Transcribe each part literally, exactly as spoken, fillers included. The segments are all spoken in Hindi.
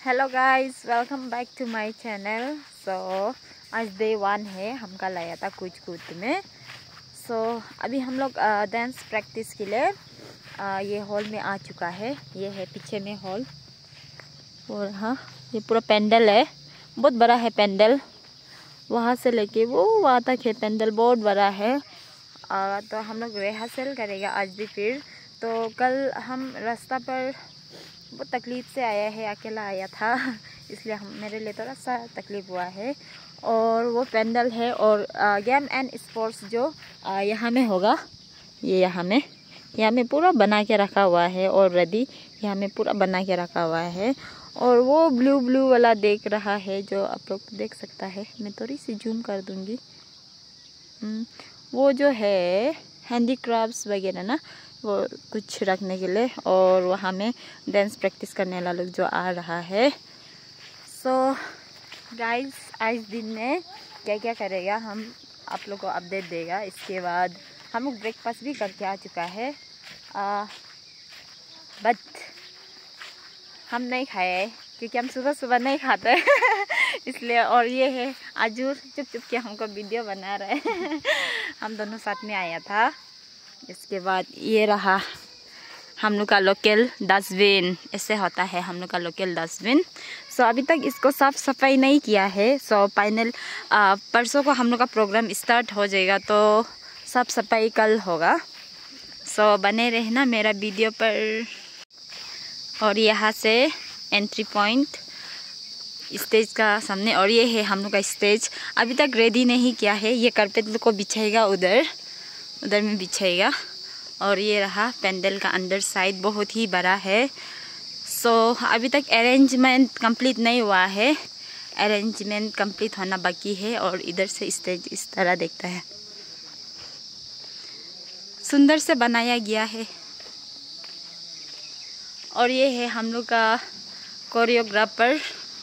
Hello guys, welcome back to my channel. So आज डे वन है, हमका लाया था कुछ कुछ में। सो so, अभी हम लोग डांस प्रैक्टिस के लिए आ, ये हॉल में आ चुका है। ये है पीछे में हॉल, और हाँ ये पूरा पेंडल है, बहुत बड़ा है पेंडल। वहाँ से लेके वो वहाँ तक है, पेंडल बहुत बड़ा है। आ, तो हम लोग रिहर्सल करेगा आज भी फिर। तो कल हम रास्ता पर बहुत तकलीफ़ से आया है, अकेला आया था इसलिए हम मेरे लिए थोड़ा सा तकलीफ़ हुआ है। और वो पेंडल है और गेम एंड स्पोर्ट्स जो यहाँ में होगा, ये यहाँ में यहाँ में पूरा बना के रखा हुआ है ऑलरेडी, यहाँ में पूरा बना के रखा हुआ है। और वो ब्लू ब्लू वाला देख रहा है जो आप लोग देख सकता है, मैं थोड़ी सी जूम कर दूँगी। वो जो है हैंडीक्राफ्ट्स वगैरह ना, वो कुछ रखने के लिए। और वहाँ में डांस प्रैक्टिस करने वाला लोग जो आ रहा है। सो गाइस, आज दिन में क्या क्या करेगा हम आप लोग को अपडेट देगा। इसके बाद हम लोग ब्रेकफास्ट भी करके आ चुका है, बट हम नहीं खाए क्योंकि हम सुबह सुबह नहीं खाते इसलिए। और ये है आजूर चुप चुप के हमको वीडियो बना रहे हैं हम दोनों साथ में आया था। इसके बाद ये रहा हम लोग का लोकल डस्टबिन, ऐसे होता है हम लोग का लोकल डस्टबिन। सो अभी तक इसको साफ सफाई नहीं किया है। सो फाइनल परसों को हम लोग का प्रोग्राम स्टार्ट हो जाएगा, तो साफ सफाई कल होगा। सो बने रहना मेरा वीडियो पर। और यहाँ से एंट्री पॉइंट स्टेज का सामने, और ये है हम लोग का स्टेज। अभी तक रेडी नहीं किया है, ये कारपेट को बिछाएगा, उधर उधर में बिछाएगा। और ये रहा पेंडल का अंदर साइड, बहुत ही बड़ा है। सो so, अभी तक अरेंजमेंट कंप्लीट नहीं हुआ है, अरेंजमेंट कंप्लीट होना बाकी है। और इधर से स्टेज इस तरह दिखता है, सुंदर से बनाया गया है। और ये है हम लोग का कोरियोग्राफर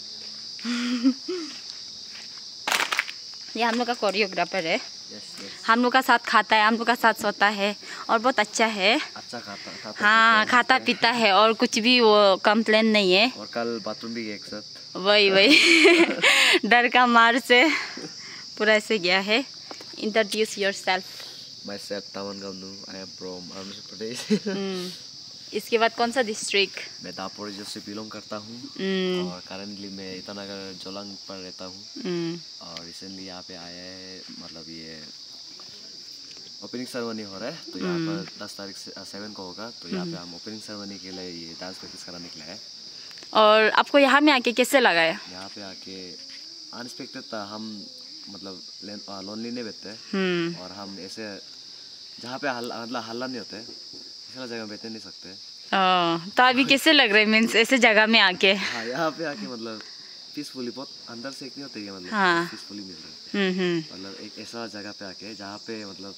ये हम लोग का कोरियोग्राफर है। yes, yes. हम लोग का साथ खाता है, हम लोग का साथ सोता है, और बहुत अच्छा है। अच्छा खाता, खाता हाँ पीता खाता पीता है, और कुछ भी वो कंप्लेन नहीं है। और कल बाथरूम भी एक साथ, वही वही डर का मार से पूरा ऐसे गया है। Introduce yourself. Myself Tavan Gamnu, I am from Arunachal Pradesh. इसके बाद कौन सा डिस्ट्रिक्ट? मैं दापोरिजो से बिलोंग करता हूँ, और करंटली मैं ईटानगर जोलांग पर रहता हूँ। और रिसेंटली यहाँ पे आया है, मतलब ये ओपनिंग सेरेमनी हो रहा है, तो यहाँ पर दस तारीख से सेवन को होगा। तो यहाँ पे हम ओपनिंग सेरेमनी के लिए ये डांस प्रैक्टिस कराने निकला है। और आपको यहाँ में आके कैसे लगा है? यहाँ पे आके अनएक्सपेक्टेड था। हम मतलब लोनली नहीं बैठते, और हम ऐसे जहाँ पे हल्ला मतलब हल्ला नहीं होते, ऐसा जगह बैठ नहीं सकते। ओ, तो अभी कैसे लग रहा है, मीन्स ऐसे जगह में आके? हाँ, यहाँ पे आके मतलब पीसफुली, बहुत अंदर से एक नहीं होता है, मतलब हाँ, पीसफुली मिल रहा है। मतलब एक ऐसा जगह पे आके जहाँ पे मतलब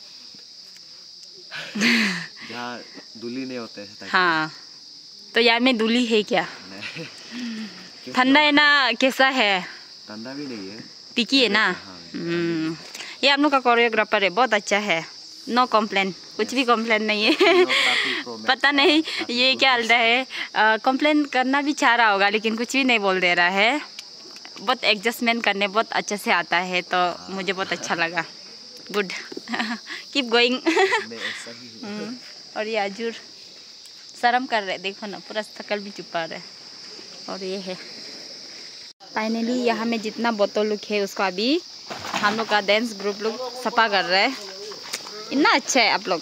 जहाँ दूल्ही नहीं होते। हाँ, तो यार में दूल्ही है क्या? ठंडा है ना, कैसा है? ठंडा भी नहीं है, टिकी है ना। हाँ, ये हम लोग का कोरियोग्राफर है, बहुत अच्छा है, नो कॉम्प्लेन, कुछ भी कॉम्प्लेन नहीं है पता नहीं ये क्या हल्दा है, कॉम्प्लेन करना भी चाह रहा होगा लेकिन कुछ भी नहीं बोल दे रहा है। बहुत एडजस्टमेंट करने बहुत अच्छे से आता है, तो मुझे बहुत अच्छा लगा। गुड कीप गोइंग और ये आजूर शर्म कर रहे, देखो ना, पूरा शक्ल भी छुपा रहे। और ये है फाइनली यहाँ में जितना बोतल लोग है उसको अभी हम लोग का डांस ग्रुप लोग सफा कर रहे हैं। इतना अच्छा है आप लोग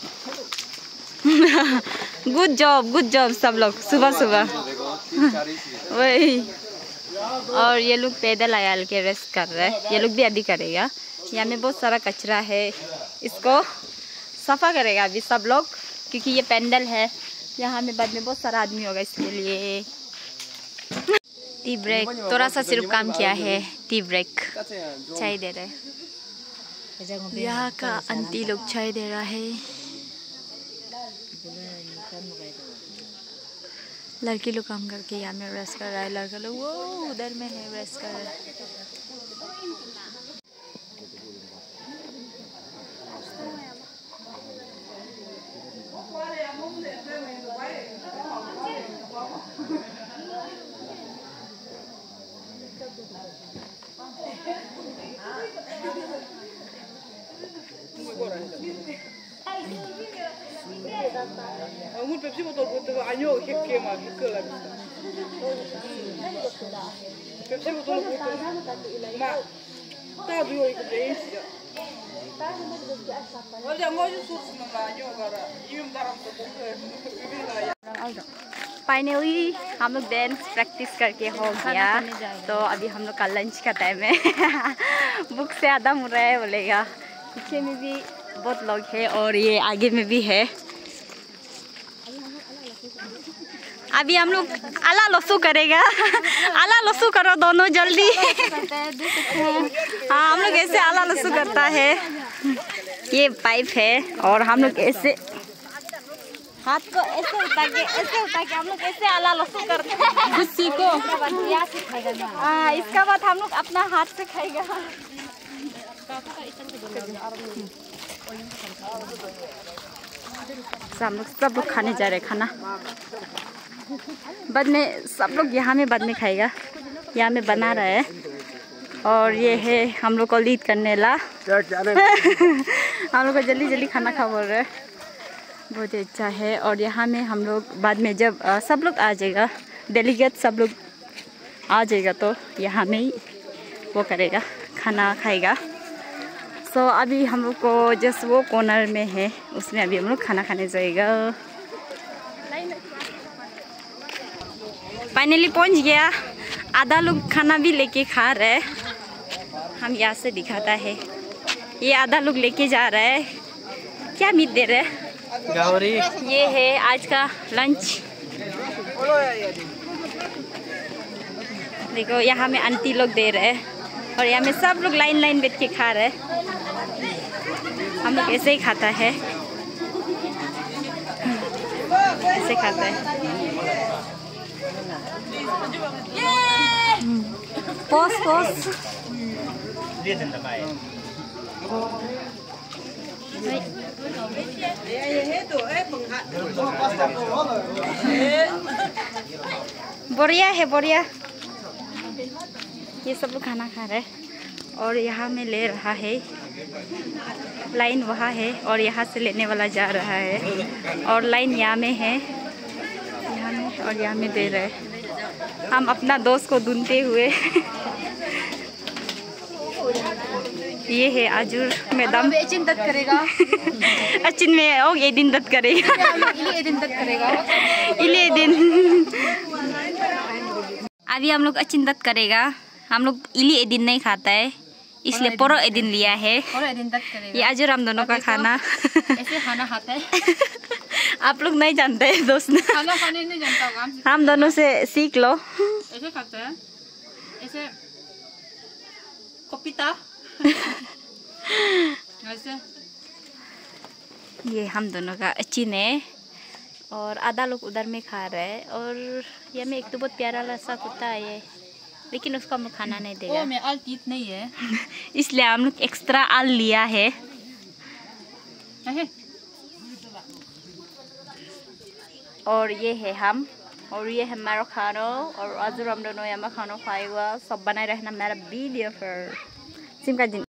गुड जॉब, गुड जॉब सब लोग, सुबह सुबह वही। और ये लोग पैदल आया के रेस्ट कर रहे हैं, ये लोग भी अभी करेगा। यहाँ में बहुत सारा कचरा है, इसको सफा करेगा अभी सब लोग, क्योंकि ये पेंडल है। यहाँ में बाद में बहुत सारा आदमी होगा, इसके लिए टी ब्रेक थोड़ा सा सिर्फ काम किया है। टी ब्रेक चाय दे रहे, यहाँ का आंटी लोग चाय दे रहा है। लड़की लोग काम करके यहाँ में रेस्ट कर रहा है, लड़का लोग वो उधर में है रेस्ट कर रहा है। Anggur Pepsi botol botol anyo kek mah ke lah. Pepsi botol botol. Ma, tahu yo ikut jenis ya. Wajah mau justru senang anyo gara. Ium dalam tu finally हम लोग डांस प्रैक्टिस करके हो गया, तो अभी हम लोग का लंच का टाइम है। बुक से आधा मुड़ रहा है बोलेगा। पीछे में भी बहुत लोग हैं और ये आगे में भी है। अभी हम लोग आला लसू करेगा। आला लसू करो दोनों जल्दी। हाँ, हम लोग ऐसे आला लसू करता है। ये पाइप है और हम लोग ऐसे हाथ को ऐसे उठा के ऐसे उठा के हम लोग ऐसे आला लसू करते हैं। गुस्सी को हाँ, इसका बाद हम लोग अपना हाथ से खाएगा। हम लोग सब लोग खाने जा रहे हैं खाना। बाद में सब लोग यहाँ में बाद में खाएगा। यहाँ में बना रहा है और ये है हम लोग को लीड करने ला। हम लोग को जल्दी जल्दी खाना खा बोल रहे हैं। बहुत अच्छा है। और यहाँ में हम लोग बाद में जब आ, सब लोग आ जाएगा, डेलीगेट सब लोग आ जाएगा, तो यहाँ में ही वो करेगा, खाना खाएगा। सो so, अभी हम लोग को जस्ट वो कॉर्नर में है, उसमें अभी हम लोग खाना खाने जाएगा। फाइनली पहुँच गया। आधा लोग खाना भी लेके खा रहे। हम यहाँ से दिखाता है, ये आधा लोग लेके जा रहा है। क्या मीट दे रहे हैं? गावरी। ये है आज का लंच। देखो यहाँ में आंटी लोग दे रहे हैं और यहाँ में सब लोग लाइन लाइन बैठ के खा रहे हैं। हम लोग ऐसे ही खाता है, ऐसे खाता है। पोस पोस बढ़िया है, बढ़िया। ये सब लोग खाना खा रहे हैं और यहाँ में ले रहा है। लाइन वहाँ है और यहाँ से लेने वाला जा रहा है और लाइन यहाँ में है, यहाँ में और यहाँ में दे रहे हैं। हम अपना दोस्त को ढूंढते हुए ये है आजुर मैडम। एचिन दत करेगा। अचिन में ओ ये दिन दत करेगा। इले दिन दत करेगा। इले दिन। अभी हम लोग अचिन दत करेगा। हम लोग इली दिन नहीं खाता है, इसलिए पोरो दिन लिया है। पोरो दिन दत करेगा। ये आजुर हम दोनों का खाना। ऐसे खाना खाता है। आप लोग नहीं जानते हैं दोस्त। खाना खाने नहीं जानता हूँ। हम दोनों से सीख लो। ऐसे खाता है, ऐसे कपिता ऐसे। ये हम दोनों का अचिन है और आधा लोग उधर में खा रहे हैं। और ये में एक तो बहुत प्यारा सा कुत्ता है ये, लेकिन उसको हम लोग खाना नहीं देगा। ओ में आल तीत नहीं है। इसलिए हम लोग एक्स्ट्रा आल लिया है। और ये है हम, और ये है मेरा खाना। और आज हम दोनों यहाँ खाना खाएगा। सब बनाए रहना मेरा वीडियो पर। सिम का दिन।